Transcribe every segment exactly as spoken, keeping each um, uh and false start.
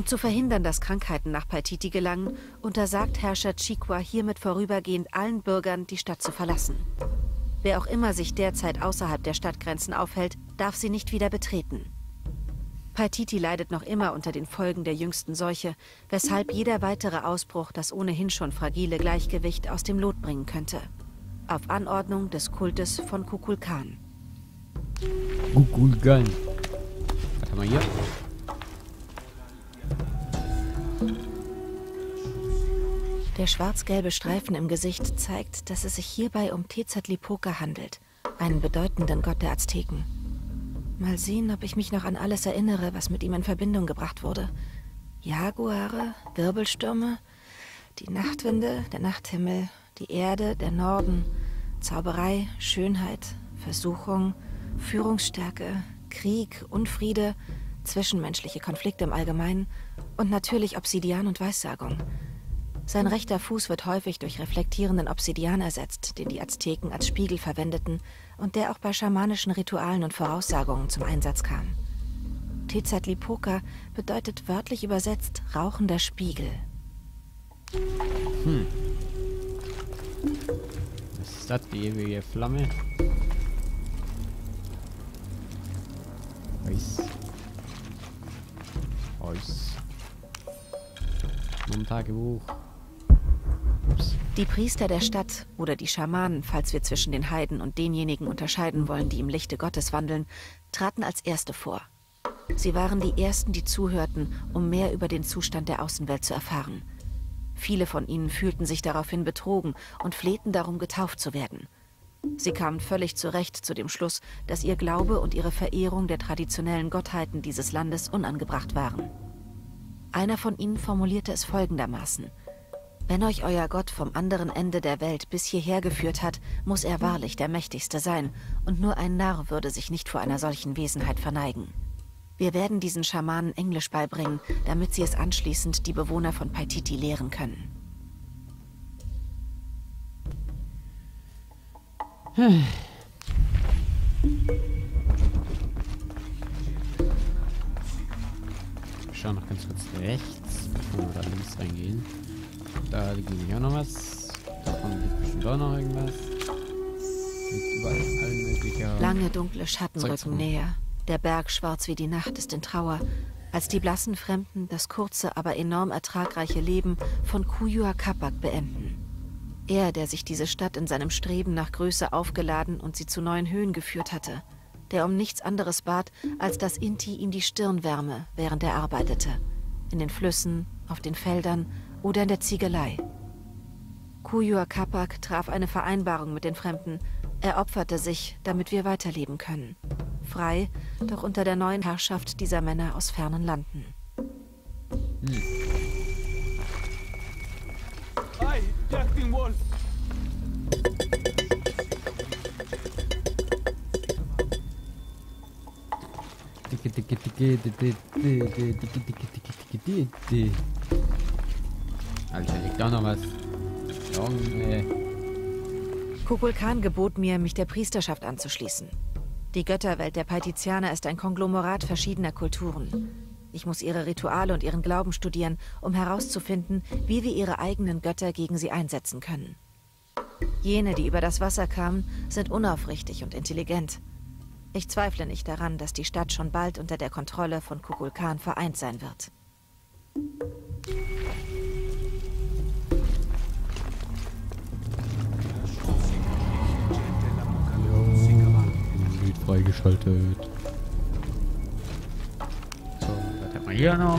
Um zu verhindern, dass Krankheiten nach Paititi gelangen, untersagt Herrscher Chikwa hiermit vorübergehend allen Bürgern, die Stadt zu verlassen. Wer auch immer sich derzeit außerhalb der Stadtgrenzen aufhält, darf sie nicht wieder betreten. Paititi leidet noch immer unter den Folgen der jüngsten Seuche, weshalb jeder weitere Ausbruch das ohnehin schon fragile Gleichgewicht aus dem Lot bringen könnte. Auf Anordnung des Kultes von Kukulkan. Kukulkan. Was haben wir hier? Der schwarz-gelbe Streifen im Gesicht zeigt, dass es sich hierbei um Tezcatlipoca handelt, einen bedeutenden Gott der Azteken. Mal sehen, ob ich mich noch an alles erinnere, was mit ihm in Verbindung gebracht wurde. Jaguare, Wirbelstürme, die Nachtwinde, der Nachthimmel, die Erde, der Norden, Zauberei, Schönheit, Versuchung, Führungsstärke, Krieg, Unfriede, zwischenmenschliche Konflikte im Allgemeinen und natürlich Obsidian und Weissagung. Sein rechter Fuß wird häufig durch reflektierenden Obsidian ersetzt, den die Azteken als Spiegel verwendeten und der auch bei schamanischen Ritualen und Voraussagungen zum Einsatz kam. Tezcatlipoca bedeutet wörtlich übersetzt rauchender Spiegel. Hm. Was ist das, die ewige Flamme? Weiß. Weiß. Nur ein Tagebuch. Ups. Die Priester der Stadt oder die Schamanen, falls wir zwischen den Heiden und denjenigen unterscheiden wollen, die im Lichte Gottes wandeln, traten als Erste vor. Sie waren die Ersten, die zuhörten, um mehr über den Zustand der Außenwelt zu erfahren. Viele von ihnen fühlten sich daraufhin betrogen und flehten darum, getauft zu werden. Sie kamen völlig zu Recht zu dem Schluss, dass ihr Glaube und ihre Verehrung der traditionellen Gottheiten dieses Landes unangebracht waren. Einer von ihnen formulierte es folgendermaßen: Wenn euch euer Gott vom anderen Ende der Welt bis hierher geführt hat, muss er wahrlich der Mächtigste sein, und nur ein Narr würde sich nicht vor einer solchen Wesenheit verneigen. Wir werden diesen Schamanen Englisch beibringen, damit sie es anschließend die Bewohner von Paititi lehren können. Hm. Ich schau noch ganz kurz rechts, bevor wir da links reingehen. Da liegt nämlich auch noch was. Davon liegt bestimmt auch noch irgendwas. Liegt überall allen möglicher. Lange dunkle Schatten Zeig's rücken mal. näher. Der Berg schwarz wie die Nacht ist in Trauer, als die blassen Fremden das kurze, aber enorm ertragreiche Leben von Kuyua Capac beenden. Er, der sich diese Stadt in seinem Streben nach Größe aufgeladen und sie zu neuen Höhen geführt hatte, der um nichts anderes bat, als dass Inti ihm die Stirn wärme, während er arbeitete. In den Flüssen, auf den Feldern oder in der Ziegelei. Kuyua Capac traf eine Vereinbarung mit den Fremden. Er opferte sich, damit wir weiterleben können. Frei, doch unter der neuen Herrschaft dieser Männer aus fernen Landen. Hm. Alter, liegt auch noch was. Junge. Kukulkan gebot mir, mich der Priesterschaft anzuschließen. Die Götterwelt der Paitizianer ist ein Konglomerat verschiedener Kulturen. Ich muss ihre Rituale und ihren Glauben studieren, um herauszufinden, wie wir ihre eigenen Götter gegen sie einsetzen können. Jene, die über das Wasser kamen, sind unaufrichtig und intelligent. Ich zweifle nicht daran, dass die Stadt schon bald unter der Kontrolle von Kukulkan vereint sein wird. Lied freigeschaltet. So, was hat man hier noch?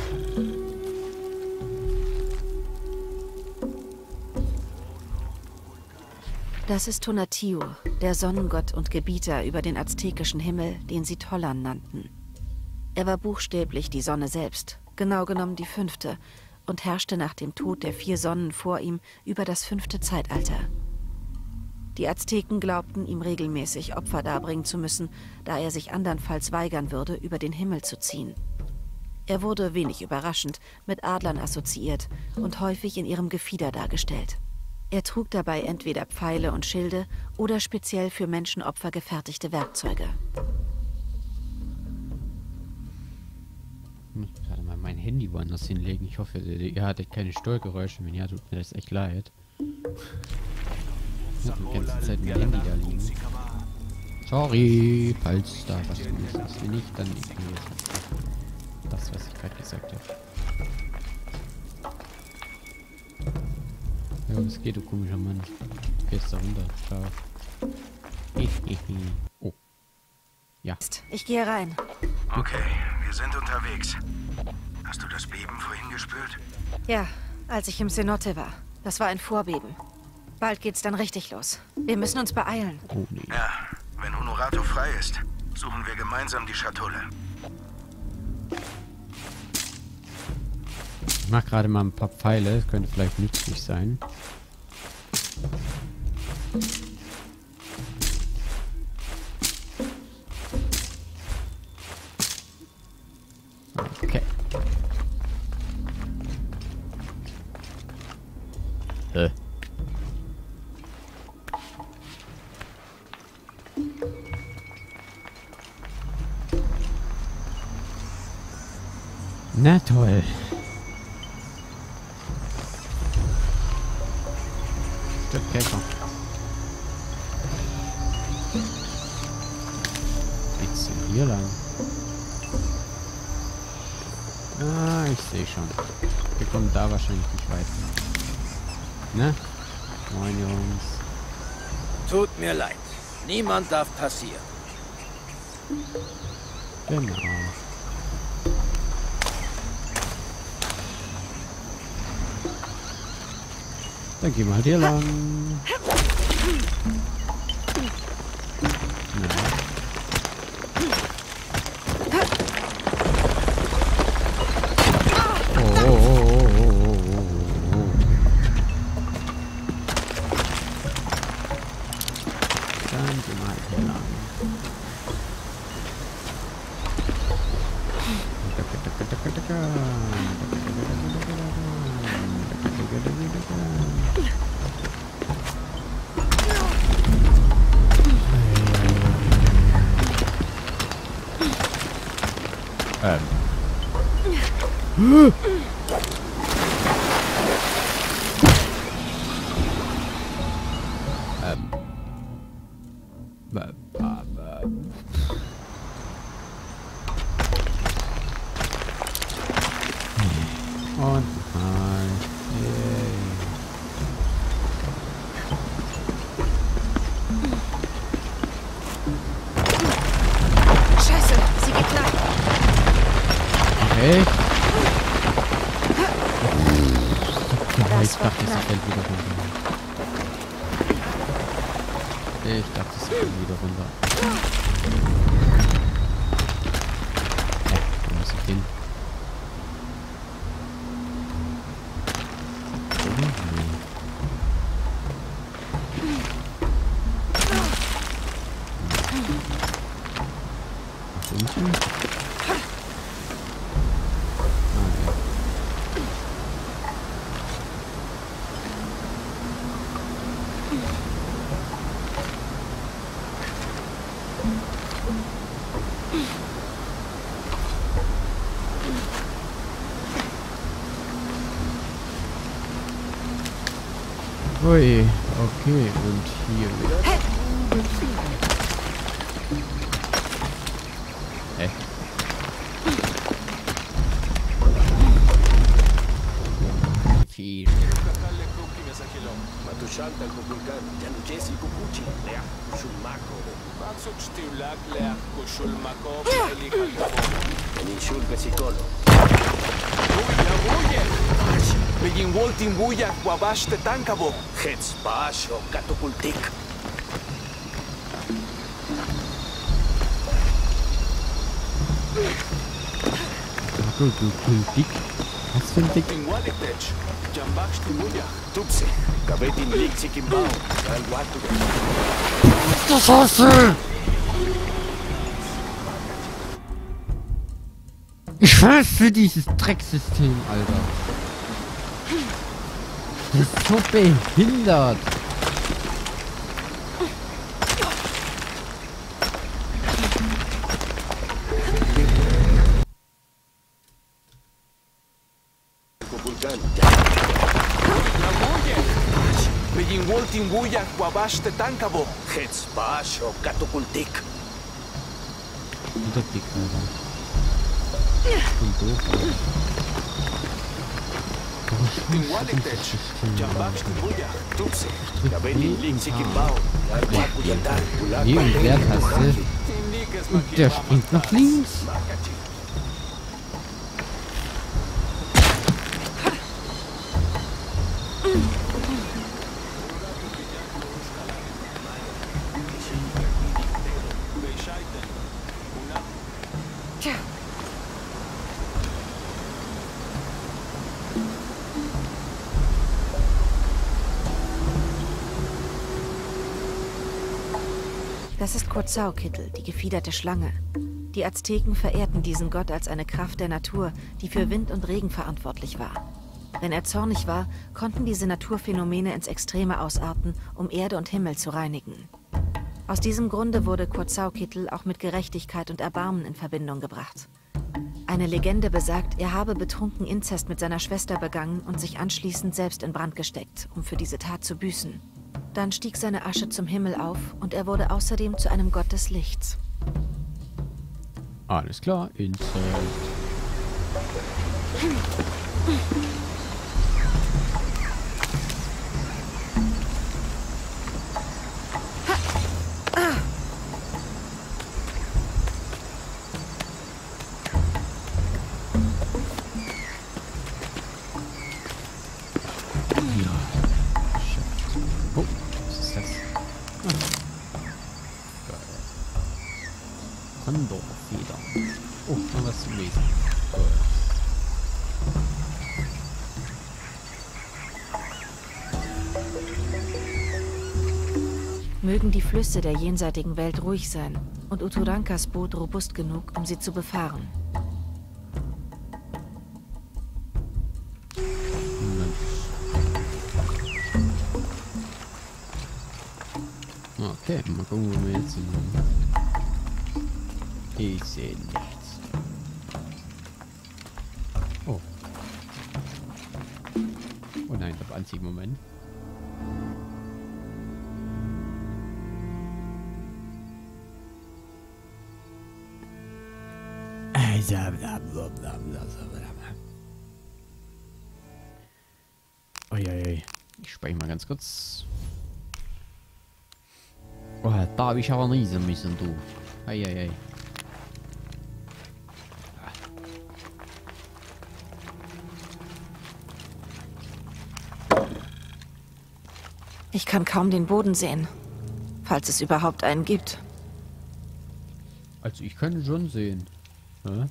Das ist Tonatiuh, der Sonnengott und Gebieter über den aztekischen Himmel, den sie Tollan nannten. Er war buchstäblich die Sonne selbst, genau genommen die fünfte, und herrschte nach dem Tod der vier Sonnen vor ihm über das fünfte Zeitalter. Die Azteken glaubten, ihm regelmäßig Opfer darbringen zu müssen, da er sich andernfalls weigern würde, über den Himmel zu ziehen. Er wurde, wenig überraschend, mit Adlern assoziiert und häufig in ihrem Gefieder dargestellt. Er trug dabei entweder Pfeile und Schilde oder speziell für Menschenopfer gefertigte Werkzeuge. Ich muss gerade mal mein Handy woanders hinlegen. Ich hoffe, ihr, ihr hattet keine Störgeräusche. Wenn ja, tut mir das echt leid. Ich habe die ganze Zeit mein Handy da liegen. Sorry, falls da was ist. Wenn nicht, dann ignoriere ich das, was ich gerade gesagt habe. Ja, was geht, du komischer Mann? Gehst da runter. Ciao. Oh. Ja. Ich gehe rein. Okay, wir sind unterwegs. Hast du das Beben vorhin gespürt? Ja, als ich im Cenote war. Das war ein Vorbeben. Bald geht's dann richtig los. Wir müssen uns beeilen. Oh, nee. Ja, wenn Honorato frei ist, suchen wir gemeinsam die Schatulle. Ich mache gerade mal ein paar Pfeile. Das könnte vielleicht nützlich sein. Okay. Äh. Na toll. Stimmt, Käfer. Geht's denn hier lang? Ah, ich sehe schon. Wir kommen da wahrscheinlich nicht weiter. Ne? Moin, Jungs. Tut mir leid. Niemand darf passieren. Genau. Dann gehen wir halt hier lang. Na. Oh, oh, oh, oh, oh, oh, oh. Dann gehen wir halt hier lang. Ähm. ähm. Und mal. Scheiße, sie geht klar. Echt? Ja, ich Das war dachte, es knapp. fällt wieder runter. Ich dachte, es fällt wieder runter. Ja, wo muss ich hin? Oben? Nee. Nach unten? Ah, ja. Ui, okay, und hier wieder. Hä? Viel. Matushalta kukulkan, janujesi kukuchi, lea, shulmako. Maksud stilak leak kusulmako peli kalkabo. Peninshul besikolo. Buya buye. Begin woltin buya wabash te tankabo. Hets baasho katukultik. Du, du, du, dick. Was für ein Dick? In Walitech. Jambaksh ti buya. Tupse, kabetin liksi kimbao, dal watu. Das hasse! Ich hasse dieses Drecksystem, Alter. Das ist so behindert. Tin Waltin Wuya Wabash Tetankabo. Hets Basho Katukultik. Guter Blick, Alter. Und doof, Alter. Tin Walitech. Jambach Wuya. Tupse. Kabeli Lixi Kimbao. Waku Yantar. Nee, und Leertaste. Und der springt nach links. Das ist Quetzalcoatl, die gefiederte Schlange. Die Azteken verehrten diesen Gott als eine Kraft der Natur, die für Wind und Regen verantwortlich war. Wenn er zornig war, konnten diese Naturphänomene ins Extreme ausarten, um Erde und Himmel zu reinigen. Aus diesem Grunde wurde Quetzalcoatl auch mit Gerechtigkeit und Erbarmen in Verbindung gebracht. Eine Legende besagt, er habe betrunken Inzest mit seiner Schwester begangen und sich anschließend selbst in Brand gesteckt, um für diese Tat zu büßen. Dann stieg seine Asche zum Himmel auf und er wurde außerdem zu einem Gott des Lichts. Alles klar, Inzest. Oh, was ist das? Ah. Geil. Kondorfeder. Oh, noch was zum Lesen. Gut. Mögen die Flüsse der jenseitigen Welt ruhig sein und Uturankas Boot robust genug, um sie zu befahren. Okay, mal gucken, wo wir jetzt sind. Ich sehe nichts. Oh. Oh nein, ich habe Anziehmoment. Uiuiui. Ich spreche mal ganz kurz. Oh, da habe ich aber niesen müssen, du. Eieiei. Ich kann kaum den Boden sehen, falls es überhaupt einen gibt. Also ich kann schon sehen. Hä?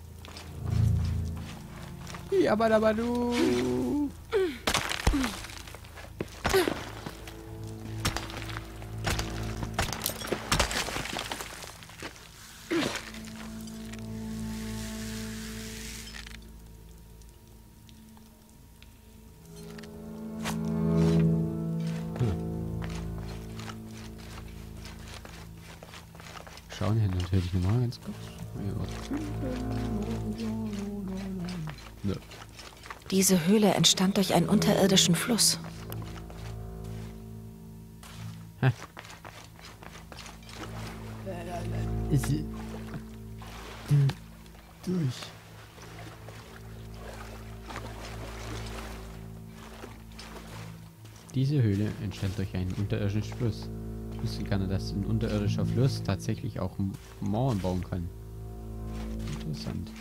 Ja, aber aber du. Schauen hier natürlich nochmal ganz kurz. Nö. Diese Höhle entstand durch einen unterirdischen Fluss. Hä? Ist sie durch? Diese Höhle entstand durch einen unterirdischen Fluss. Ich wusste gar nicht, dass ein unterirdischer Fluss tatsächlich auch Mauern bauen kann. Interessant.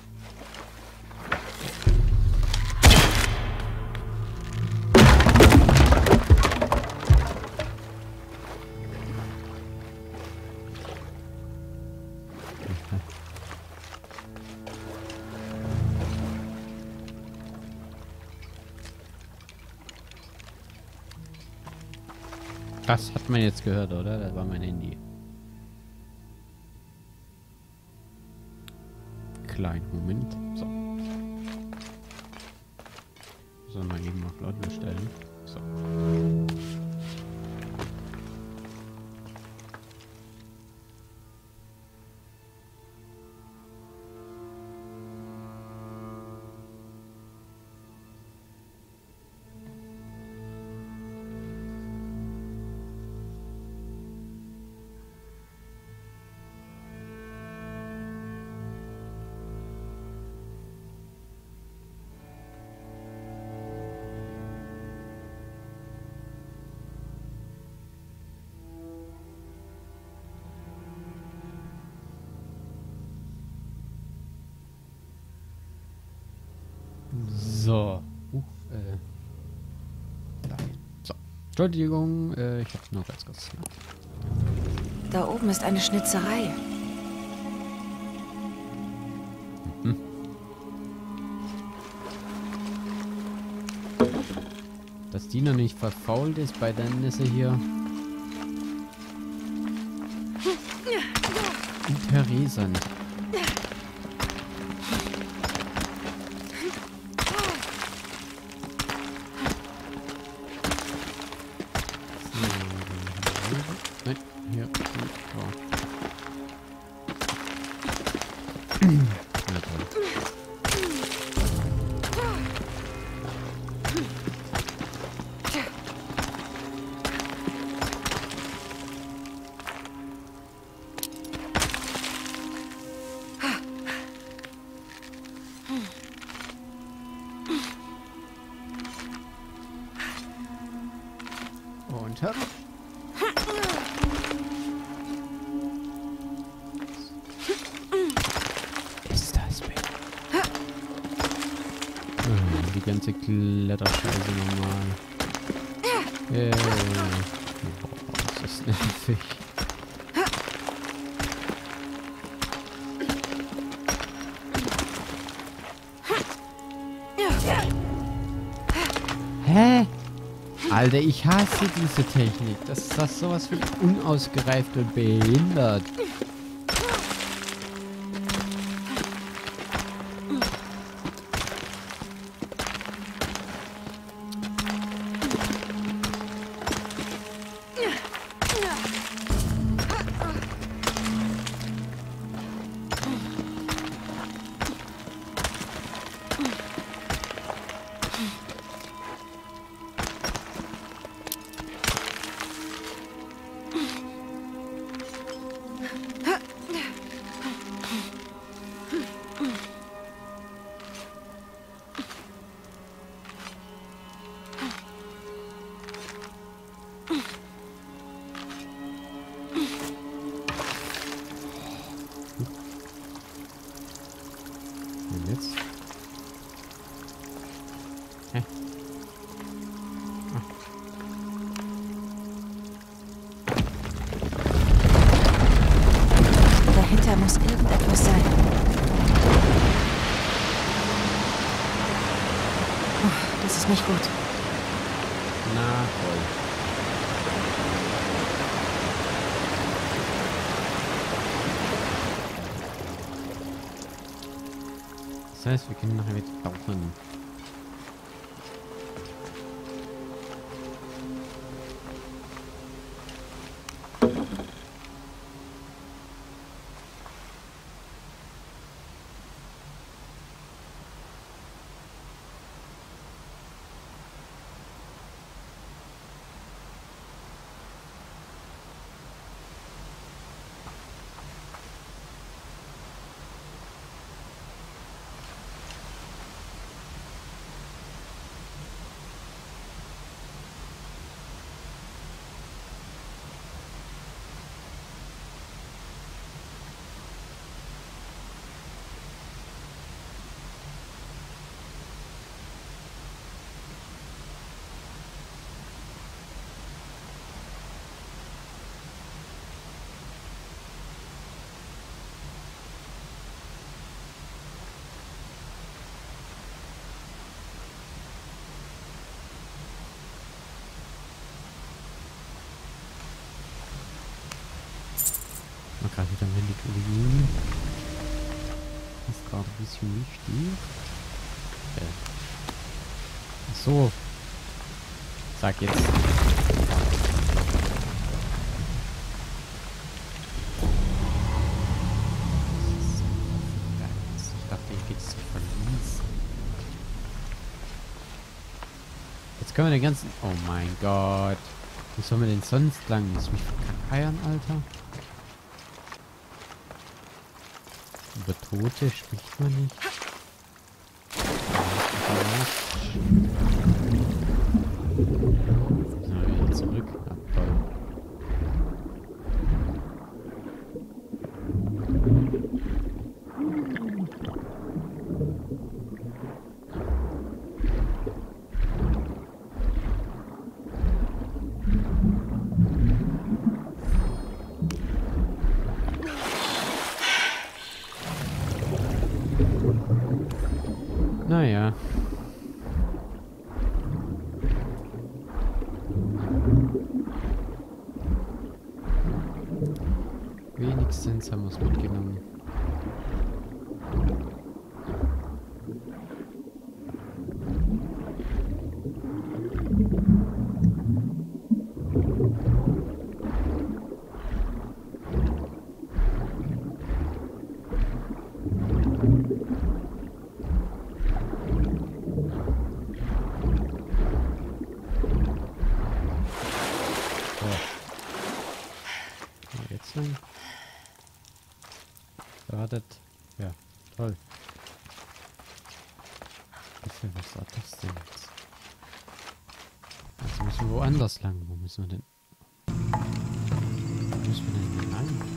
Das hat man jetzt gehört, oder? Das war mein Handy. Kleinen Moment. So. Sollen wir eben auf laut stellen. So. So. Uh, äh. Dahin. So. Entschuldigung, äh, ich hab's nur ganz kurz. Ne? Da oben ist eine Schnitzerei. Mhm. Dass die noch nicht verfault ist bei der Nisse hier. Interessant. Nein, hier. Oh. Na toll. Und hopp. Ist das Bett? Oh, die ganze Kletterscheiße nochmal. Äh, boah, ist das nervig. Hä? Alter, ich hasse diese Technik. Das ist das sowas wie unausgereift und behindert. Und jetzt? Hä? Ah. Dahinter muss irgendetwas sein. Oh, das ist nicht gut. Na voll. Das heißt, wir können nachher mit tauchen. Mal gerade wieder mein Lied. Ist gerade ein bisschen wichtig. Okay. Ach so. Sag jetzt. Ich dachte, hier geht's zu Verlies. Jetzt können wir den ganzen... Oh mein Gott. Wie soll man denn sonst lang? Muss mich verkackeiern, Alter. Über Tote spricht man nicht. So, wieder zurück. Ah, toll. Naja. Wenigstens haben wir es mitgenommen. Wartet. Ja, toll. Was war das denn jetzt? Jetzt müssen wir woanders lang. Wo müssen wir denn? Wo müssen wir denn lang?